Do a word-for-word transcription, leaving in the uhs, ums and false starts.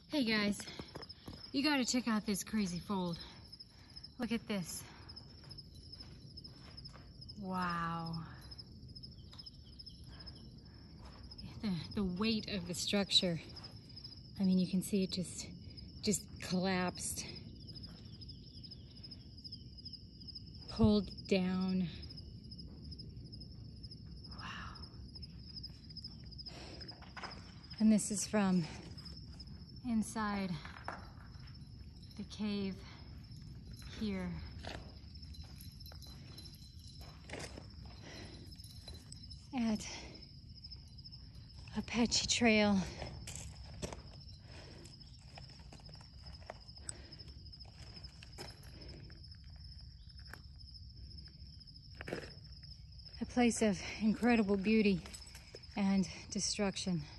Hey guys, you gotta check out this crazy fold. Look at this. Wow. The, the weight of the structure. I mean, you can see it just, just collapsed. Pulled down. Wow. And this is from inside the cave here. At Apache Trail. A place of incredible beauty and destruction.